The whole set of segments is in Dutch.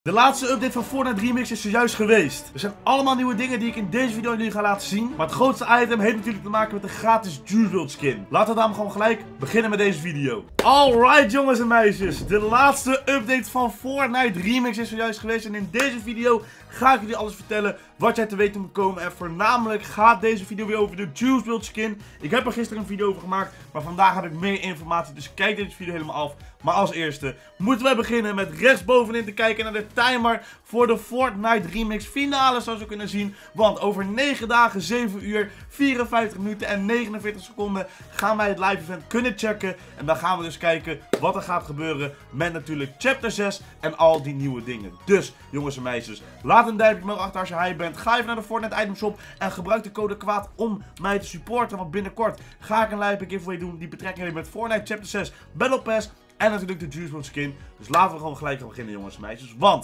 De laatste update van Fortnite Remix is zojuist geweest. Er zijn allemaal nieuwe dingen die ik in deze video jullie ga laten zien. Maar het grootste item heeft natuurlijk te maken met de gratis Juice WRLD skin. Laten we daarom gewoon gelijk beginnen met deze video. Alright jongens en meisjes. De laatste update van Fortnite Remix is zojuist geweest. En in deze video ga ik jullie alles vertellen wat jij te weten moet komen. En voornamelijk gaat deze video weer over de Juice WRLD skin. Ik heb er gisteren een video over gemaakt. Maar vandaag heb ik meer informatie. Dus kijk deze video helemaal af. Maar als eerste moeten wij beginnen met rechtsbovenin te kijken naar de timer voor de Fortnite Remix finale, zoals we kunnen zien. Want over 9 dagen, 7 uur, 54 minuten en 49 seconden gaan wij het live event kunnen checken. En dan gaan we dus kijken wat er gaat gebeuren met natuurlijk chapter 6 en al die nieuwe dingen. Dus jongens en meisjes, laat een duimpje omhoog achter als je hype bent. Ga even naar de Fortnite Item Shop en gebruik de code KWAAD om mij te supporten. Want binnenkort ga ik een live giveaway doen die betrekking heeft met Fortnite chapter 6 Battle Pass. En natuurlijk de Juice WRLD skin. Dus laten we gewoon gelijk gaan beginnen jongens en meisjes. Want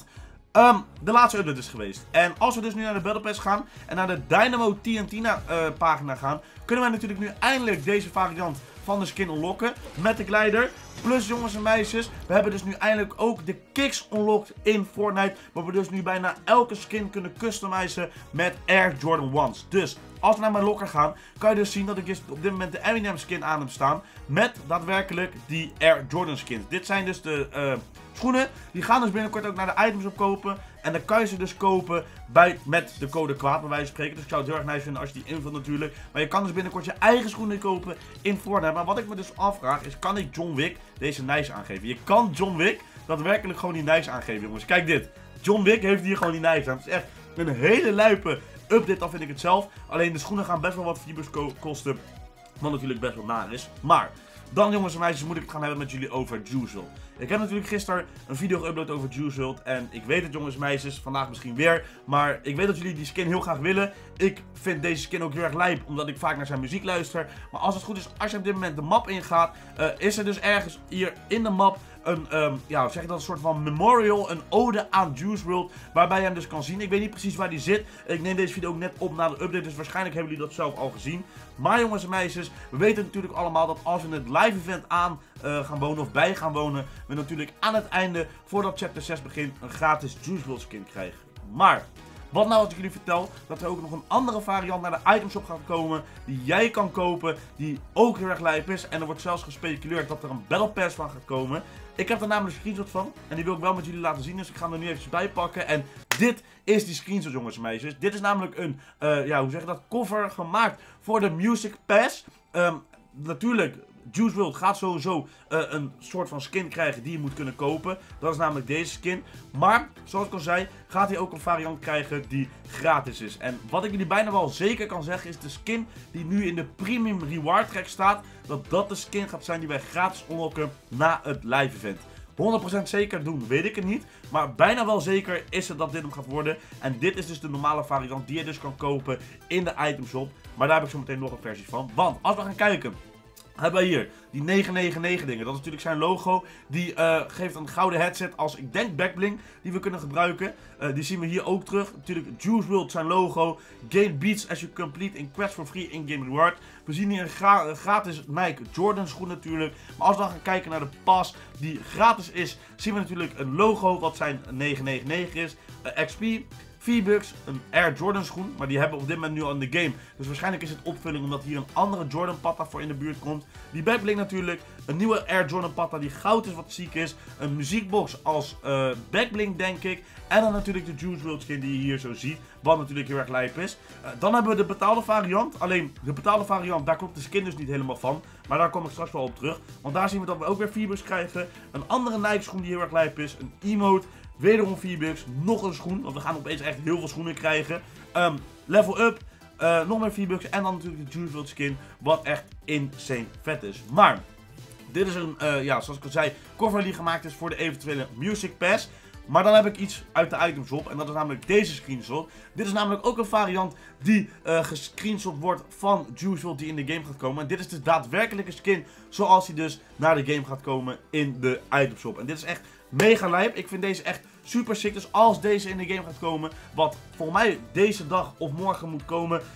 de laatste update is geweest. En als we dus nu naar de Battle Pass gaan. En naar de Dynamo TNT pagina gaan. Kunnen wij natuurlijk nu eindelijk deze variant van de skin unlocken. Met de glider. Plus jongens en meisjes. We hebben dus nu eindelijk ook de kicks unlocked in Fortnite. Waar we dus nu bijna elke skin kunnen customizen met Air Jordan 1's. Dus als we naar mijn locker gaan, kan je dus zien dat ik dus op dit moment de Eminem skin aan heb staan. Met daadwerkelijk die Air Jordan skins. Dit zijn dus de schoenen. Die gaan dus binnenkort ook naar de items opkopen. En dan kan je ze dus kopen met de code KWAAD, bij wijze van spreken. Dus ik zou het heel erg nice vinden als je die invult natuurlijk. Maar je kan dus binnenkort je eigen schoenen kopen in Fortnite. Maar wat ik me dus afvraag is, kan ik John Wick deze nice aangeven? Je kan John Wick daadwerkelijk gewoon die nice aangeven jongens. Kijk dit. John Wick heeft hier gewoon die nice aan. Het is echt een hele luipe update, dan vind ik het zelf. Alleen de schoenen gaan best wel wat fibers kosten. Wat natuurlijk best wel naar is. Maar dan jongens en meisjes moet ik het gaan hebben met jullie over Juice WRLD. Ik heb natuurlijk gisteren een video geüpload over Juice WRLD. En ik weet het jongens en meisjes, vandaag misschien weer. Maar ik weet dat jullie die skin heel graag willen. Ik vind deze skin ook heel erg lijp, omdat ik vaak naar zijn muziek luister. Maar als het goed is, als je op dit moment de map ingaat, is er dus ergens hier in de map een, ja, zeg ik dat, een soort van memorial, een ode aan Juice WRLD, waarbij je hem dus kan zien. Ik weet niet precies waar die zit. Ik neem deze video ook net op na de update, dus waarschijnlijk hebben jullie dat zelf al gezien. Maar jongens en meisjes, we weten natuurlijk allemaal dat als we het live event aan gaan wonen of bij gaan wonen, we natuurlijk aan het einde, voordat chapter 6 begint, een gratis Juice WRLD skin krijgen. Maar wat nou als ik jullie vertel dat er ook nog een andere variant naar de itemshop gaat komen, die jij kan kopen, die ook heel erg lijp is. En er wordt zelfs gespeculeerd dat er een Battle Pass van gaat komen. Ik heb er namelijk een screenshot van en die wil ik wel met jullie laten zien, dus ik ga hem er nu eventjes bij pakken. En dit is die screenshot jongens en meisjes. Dit is namelijk een, ja, hoe zeg je dat, cover gemaakt voor de Music Pass. Natuurlijk, Juice WRLD gaat sowieso een soort van skin krijgen die je moet kunnen kopen. Dat is namelijk deze skin. Maar, zoals ik al zei, gaat hij ook een variant krijgen die gratis is. En wat ik jullie bijna wel zeker kan zeggen is de skin die nu in de Premium Reward Track staat, dat de skin gaat zijn die wij gratis unlocken na het live event. 100% zeker doen, weet ik het niet. Maar bijna wel zeker is het dat dit hem gaat worden. En dit is dus de normale variant die je dus kan kopen in de itemshop. Maar daar heb ik zo meteen nog een versie van. Want als we gaan kijken, hebben we hier die 999 dingen. Dat is natuurlijk zijn logo. Die geeft een gouden headset als, ik denk, backbling die we kunnen gebruiken. Die zien we hier ook terug. Natuurlijk Juice WRLD zijn logo. Gain beats as you complete in quest for free in-game reward. We zien hier een gratis Nike Jordan schoen natuurlijk. Maar als we dan gaan kijken naar de pass die gratis is, zien we natuurlijk een logo wat zijn 999 is. XP. V-Bucks, een Air Jordan schoen, maar die hebben we op dit moment nu al in de game. Dus waarschijnlijk is het opvulling omdat hier een andere Jordan patta voor in de buurt komt. Die backbling natuurlijk, een nieuwe Air Jordan patta die goud is wat ziek is. Een muziekbox als backbling denk ik. En dan natuurlijk de Juice WRLD skin die je hier zo ziet, wat natuurlijk heel erg lijp is. Dan hebben we de betaalde variant, alleen de betaalde variant, daar klopt de skin dus niet helemaal van. Maar daar kom ik straks wel op terug, want daar zien we dat we ook weer V-Bucks krijgen. Een andere Nike schoen die heel erg lijp is, een emote. Wederom V-Bucks, nog een schoen, want we gaan opeens echt heel veel schoenen krijgen. Level up, nog meer V-Bucks en dan natuurlijk de Juice WRLD skin, wat echt insane vet is. Maar, dit is een, ja, zoals ik al zei, cover die gemaakt is voor de eventuele Music Pass. Maar dan heb ik iets uit de itemshop en dat is namelijk deze screenshot. Dit is namelijk ook een variant die gescreenshot wordt van Juice WRLD die in de game gaat komen. En dit is de daadwerkelijke skin zoals die dus naar de game gaat komen in de itemshop. En dit is echt mega lijp. Ik vind deze echt super sick. Dus als deze in de game gaat komen, wat volgens mij deze dag of morgen moet komen,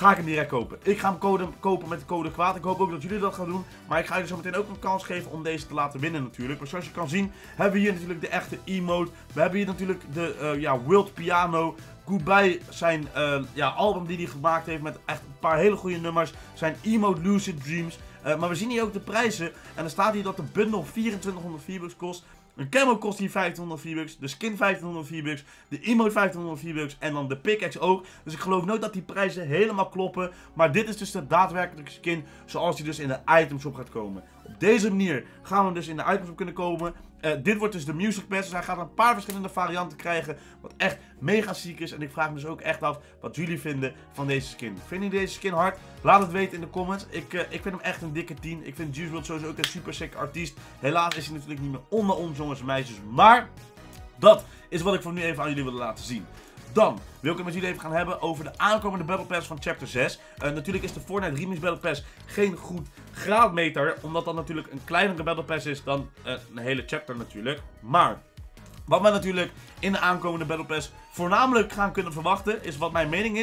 ga ik hem direct kopen. Ik ga hem kopen met de code kwaad. Ik hoop ook dat jullie dat gaan doen. Maar ik ga jullie zo meteen ook een kans geven om deze te laten winnen natuurlijk. Maar zoals je kan zien hebben we hier natuurlijk de echte emote. We hebben hier natuurlijk de Wild Piano. Goodbye zijn album die hij gemaakt heeft met echt een paar hele goede nummers. Zijn emote Lucid Dreams. Maar we zien hier ook de prijzen. En er staat hier dat de bundle 2400 V-Bucks kost. Een camo kost hier 1500 V-Bucks, de skin 1500 V-Bucks, de emote 1500 V-Bucks en dan de pickaxe ook. Dus ik geloof nooit dat die prijzen helemaal kloppen. Maar dit is dus de daadwerkelijke skin zoals die dus in de itemshop gaat komen. Op deze manier gaan we dus in de itemshop kunnen komen. Dit wordt dus de Music Pass, dus hij gaat een paar verschillende varianten krijgen, wat echt mega ziek is. En ik vraag me dus ook echt af wat jullie vinden van deze skin. Vinden jullie deze skin hard? Laat het weten in de comments. Ik vind hem echt een dikke 10. Ik vind Juice WRLD sowieso ook een super sick artiest. Helaas is hij natuurlijk niet meer onder ons jongens en meisjes, maar dat is wat ik voor nu even aan jullie wilde laten zien. Dan wil ik het met jullie even gaan hebben over de aankomende Battle Pass van Chapter 6. Natuurlijk is de Fortnite Remix Battle Pass geen goed graadmeter, omdat dat natuurlijk een kleinere Battle Pass is dan een hele chapter natuurlijk. Maar wat we natuurlijk in de aankomende Battle Pass voornamelijk gaan kunnen verwachten, is wat mijn mening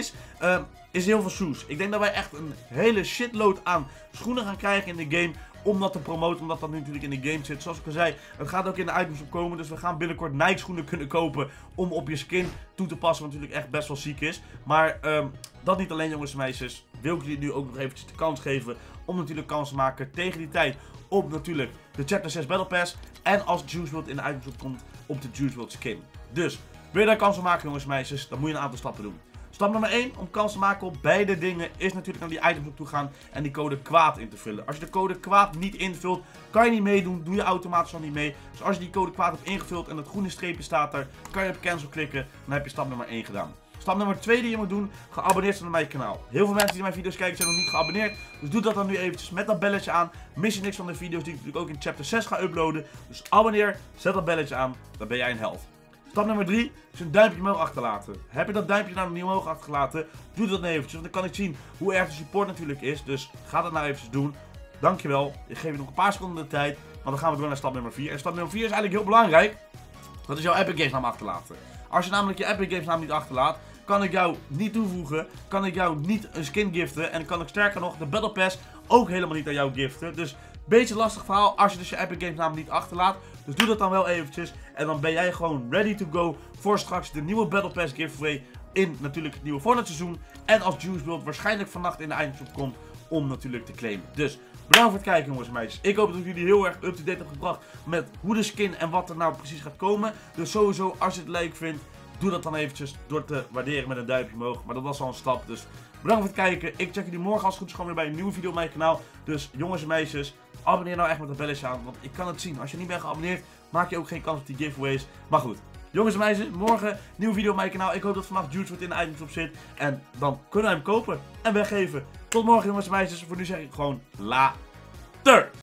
is heel veel shoes. Ik denk dat wij echt een hele shitload aan schoenen gaan krijgen in de game. Om dat te promoten, omdat dat nu natuurlijk in de game zit. Zoals ik al zei, het gaat ook in de items opkomen. Dus we gaan binnenkort Nike schoenen kunnen kopen om op je skin toe te passen. Wat natuurlijk echt best wel ziek is. Maar dat niet alleen jongens en meisjes. Wil ik jullie nu ook nog eventjes de kans geven om natuurlijk kans te maken tegen die tijd op natuurlijk de Chapter 6 Battle Pass. En als Juice WRLD in de items opkomt op de Juice WRLD skin. Dus wil je daar kans van maken jongens en meisjes, dan moet je een aantal stappen doen. Stap nummer 1 om kans te maken op beide dingen is natuurlijk naar die items op toe gaan en die code kwaad in te vullen. Als je de code kwaad niet invult, kan je niet meedoen, doe je automatisch al niet mee. Dus als je die code kwaad hebt ingevuld en het groene streepje staat er, kan je op cancel klikken, dan heb je stap nummer 1 gedaan. Stap nummer 2 die je moet doen, geabonneerd zijn op mijn kanaal. Heel veel mensen die mijn video's kijken zijn nog niet geabonneerd, dus doe dat dan nu eventjes met dat belletje aan. Mis je niks van de video's die ik natuurlijk ook in Chapter 6 ga uploaden. Dus abonneer, zet dat belletje aan, dan ben jij een held. Stap nummer 3 is een duimpje omhoog achterlaten. Heb je dat duimpje nou nog niet omhoog achtergelaten, doe dat nou eventjes, want dan kan ik zien hoe erg de support natuurlijk is. Dus ga dat nou eventjes doen. Dankjewel. Ik geef je nog een paar seconden de tijd, want dan gaan we door naar stap nummer 4. En stap nummer 4 is eigenlijk heel belangrijk. Dat is jouw Epic Games naam achterlaten. Als je namelijk je Epic Games naam niet achterlaat, kan ik jou niet toevoegen, kan ik jou niet een skin giften en kan ik sterker nog de Battle Pass ook helemaal niet aan jou giften. Dus beetje lastig verhaal als je dus je Epic Games naam niet achterlaat. Dus doe dat dan wel eventjes. En dan ben jij gewoon ready to go voor straks de nieuwe Battle Pass giveaway in natuurlijk het nieuwe Fortnite seizoen. En als Juice WRLD waarschijnlijk vannacht in de eindshop komt om natuurlijk te claimen. Dus bedankt voor het kijken jongens en meisjes. Ik hoop dat ik jullie heel erg up-to-date heb gebracht met hoe de skin en wat er nou precies gaat komen. Dus sowieso als je het leuk vindt, doe dat dan eventjes door te waarderen met een duimpje omhoog. Maar dat was al een stap. Dus bedankt voor het kijken. Ik check jullie morgen als het goed is gewoon weer bij een nieuwe video op mijn kanaal. Dus jongens en meisjes, abonneer nou echt met dat belletje aan. Want ik kan het zien. Als je niet bent geabonneerd, maak je ook geen kans op die giveaways. Maar goed. Jongens en meisjes, morgen nieuwe video op mijn kanaal. Ik hoop dat vannacht Juice WRLD in de items op zit. En dan kunnen we hem kopen en weggeven. Tot morgen jongens en meisjes. Voor nu zeg ik gewoon later.